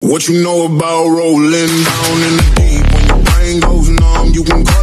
What you know about rolling down in the deep? When your brain goes numb, you can cry.